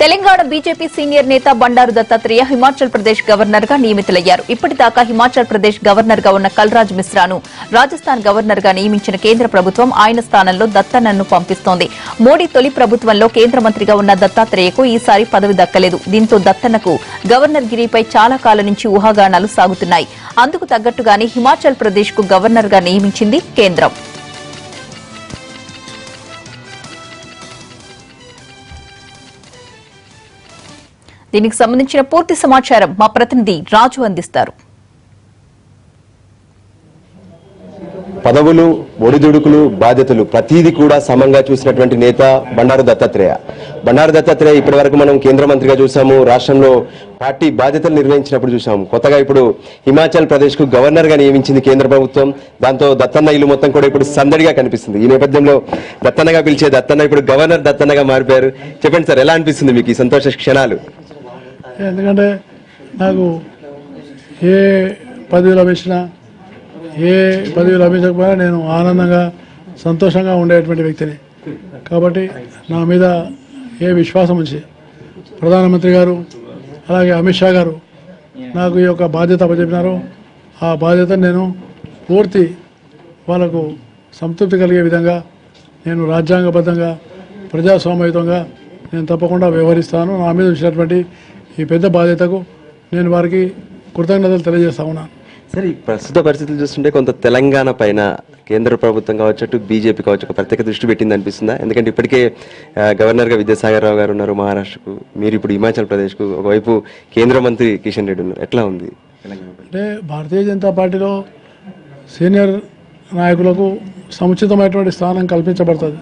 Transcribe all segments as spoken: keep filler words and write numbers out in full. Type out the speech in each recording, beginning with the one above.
Telangana BJP senior నేత Bandaru Dattatreya Himachal Pradesh governor గా నియమితులయ్యారు. ఇప్పటిదాకా హిమాచల్ ప్రదేశ్ గవర్నర్ గా ఉన్న కల్రాజ్ మిశ్రాను రాజస్థాన్ గవర్నర్ గా నియమించిన కేంద్ర ప్రభుత్వం ఆయన స్థానంలో దత్తన్నను పంపిస్తోంది. మోడీ తొలి ప్రభుత్వంలో కేంద్ర మంత్రిగా ఉన్న దత్తాత్రేయకు ఈసారి పదవి దక్కలేదు. దీంతో దత్తన్నకు గవర్నర్ గిరిపై చాలా కాలం నుంచి ఊహాగానాలు సాగుతున్నాయి. అందుకు తగ్గట్టుగానే హిమాచల్ ప్రదేశ్ కు గవర్నర్ గా నియమించింది కేంద్రం. దీనికి సంబంధించిన పూర్తి సమాచారం మా ప్రతినిధి రాజు అందిస్తారు. పదవులు, ఒడిదుడుకులు, బాధ్యతలు ప్రతిదీ కూడా సమంగా చూసినటువంటి నేత బండారు దత్తాత్రేయ. బండారు దత్తాత్రేయ ఇప్పటి వరకు మనం కేంద్ర మంత్రిగా చూసాము, రాష్ట్రంలో పార్టీ బాధ్యతలు నిర్వహించినప్పుడు చూసాము. కొత్తగా ఇప్పుడు హిమాచల్ ప్రదేశ్ కు గవర్నర్ గా నియమించింది కేంద్ర ప్రభుత్వం. దాంతో దత్తన్న ఇల్లు మొత్తం కూడా ఇప్పుడు సందడిగా కనిపిస్తుంది. ఈ నేపథ్యంలో దత్తన్నగా పిలిచే దత్తన్న ఇప్పుడు గవర్నర్ దత్తన్నగా మారిపోయారు. చెప్పండి సార్, ఎలా అనిపిస్తుంది మీకు ఈ సంతోష క్షణాలు? ఎందుకంటే నాకు ఏ పదవి లభించినా ఏ పదవి లభించకపోయినా నేను ఆనందంగా సంతోషంగా ఉండేటువంటి వ్యక్తిని. కాబట్టి నా మీద ఏ విశ్వాసం ఉంచి ప్రధానమంత్రి గారు అలాగే అమిత్ షా గారు నాకు ఈ యొక్క బాధ్యత అప్పచెప్పినారో ఆ బాధ్యతను నేను పూర్తి వాళ్ళకు సంతృప్తి కలిగే విధంగా నేను రాజ్యాంగబద్ధంగా ప్రజాస్వామ్యయుతంగా నేను తప్పకుండా వ్యవహరిస్తాను. నా మీద వచ్చినటువంటి ఈ పెద్ద బాధ్యతకు నేను వారికి కృతజ్ఞతలు తెలియజేస్తా ఉన్నాను. సరే, ఈ ప్రస్తుత పరిస్థితులు చూస్తుంటే కొంత తెలంగాణ పైన కేంద్ర ప్రభుత్వం కావచ్చు, బీజేపీ కావచ్చు, ఒక ప్రత్యేక దృష్టి పెట్టింది అనిపిస్తుందా? ఎందుకంటే ఇప్పటికే గవర్నర్గా విద్యాసాగర్ రావు గారు ఉన్నారు మహారాష్ట్రకు, మీరు ఇప్పుడు హిమాచల్ ప్రదేశ్కు, ఒకవైపు కేంద్ర మంత్రి కిషన్ రెడ్డి ఉన్నారు. ఎట్లా ఉంది తెలంగాణ? అంటే భారతీయ జనతా పార్టీలో సీనియర్ నాయకులకు సముచితమైనటువంటి స్థానం కల్పించబడుతుంది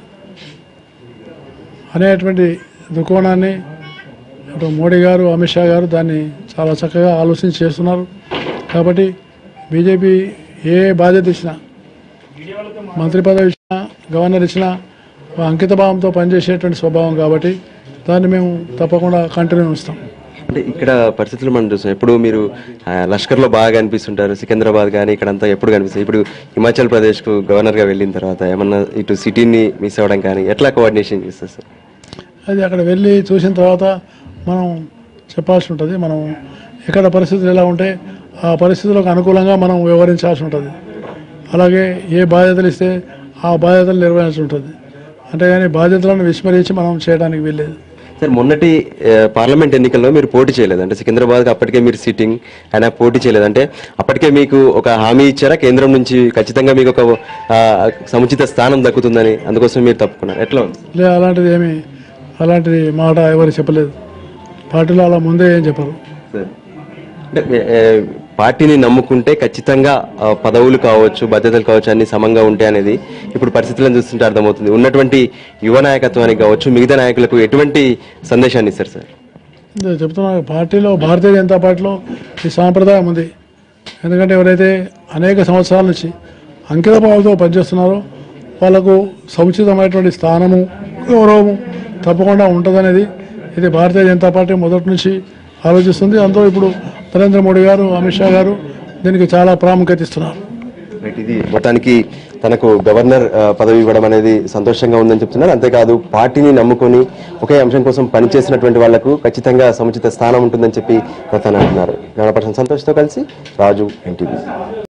అనేటువంటి దృక్కోణాన్ని ఇటు మోడీ గారు, అమిత్ షా గారు దాన్ని చాలా చక్కగా ఆలోచించి చేస్తున్నారు. కాబట్టి బీజేపీ ఏ బాధ్యత ఇచ్చినా, మంత్రి పదవి ఇచ్చినా, గవర్నర్ ఇచ్చినా అంకిత భావంతో పనిచేసేటువంటి స్వభావం కాబట్టి దాన్ని మేము తప్పకుండా కంటిన్యూ ఇస్తాం. అంటే ఇక్కడ పరిస్థితులు మనం చూస్తాం, ఎప్పుడు మీరు లష్కర్లో బాగా కనిపిస్తుంటారు, సికింద్రాబాద్ కానీ ఇక్కడంతా ఎప్పుడు కనిపిస్తుంది. ఇప్పుడు హిమాచల్ ప్రదేశ్కు గవర్నర్గా వెళ్ళిన తర్వాత ఏమన్నా ఇటు సిటీని మిస్ అవ్వడం కానీ ఎట్లా కోఆర్డినేషన్ చేస్తారు సార్? అది అక్కడ వెళ్ళి చూసిన తర్వాత మనం చెప్పాల్సి ఉంటుంది. మనం ఎక్కడ పరిస్థితులు ఎలా ఉంటే ఆ పరిస్థితులకు అనుకూలంగా మనం వ్యవహరించాల్సి ఉంటుంది. అలాగే ఏ బాధ్యతలు ఇస్తే ఆ బాధ్యతలు నిర్వహించాల్సి ఉంటుంది. అంతేగాని బాధ్యతలను విస్మరించి మనం చేయడానికి వీల్లేదు. సార్, మొన్నటి పార్లమెంట్ ఎన్నికల్లో మీరు పోటీ చేయలేదు, అంటే సికింద్రాబాద్కి అప్పటికే మీరు సిట్టింగ్ అయినా పోటీ చేయలేదు. అంటే అప్పటికే మీకు ఒక హామీ ఇచ్చారా కేంద్రం నుంచి ఖచ్చితంగా మీకు ఒక సముచిత స్థానం దక్కుతుందని, అందుకోసం మీరు తప్పుకున్నారు? ఎట్లా ఉంది? లే, అలాంటిది ఏమి అలాంటిది మాట ఎవరు చెప్పలేదు. పార్టీలో అలా ముందే ఏం చెప్పరు. అంటే పార్టీని నమ్ముకుంటే ఖచ్చితంగా పదవులు కావచ్చు, బాధ్యతలు కావచ్చు, అన్ని సమంగా ఉంటాయి అనేది ఇప్పుడు పరిస్థితులను చూస్తుంటే అర్థమవుతుంది. ఉన్నటువంటి యువ నాయకత్వానికి కావచ్చు, మిగతా నాయకులకు ఎటువంటి సందేశాన్ని ఇస్తారు సార్? చెప్తున్నా, పార్టీలో భారతీయ జనతా పార్టీలో ఈ సాంప్రదాయం ఉంది. ఎందుకంటే ఎవరైతే అనేక సంవత్సరాల నుంచి అంకిత భావంతో పనిచేస్తున్నారో వాళ్ళకు సముచితమైనటువంటి స్థానము, గౌరవము తప్పకుండా ఉంటుందనేది ఇది భారతీయ జనతా పార్టీ మొదటి నుంచి ఆలోచిస్తుంది. అందులో ఇప్పుడు నరేంద్ర మోడీ గారు, అమిత్ షా గారు దీనికి చాలా ప్రాముఖ్యత ఇస్తున్నారు. ఇది మొత్తానికి తనకు గవర్నర్ పదవి ఇవ్వడం అనేది సంతోషంగా ఉందని చెప్తున్నారు. అంతేకాదు పార్టీని నమ్ముకొని ఒకే అంశం కోసం పనిచేసినటువంటి వాళ్లకు ఖచ్చితంగా సముచిత స్థానం ఉంటుందని చెప్పి తను అంటున్నారు. గణపర్సన్ సంతోష్తో కలిసి రాజు, ఎన్టీవీ.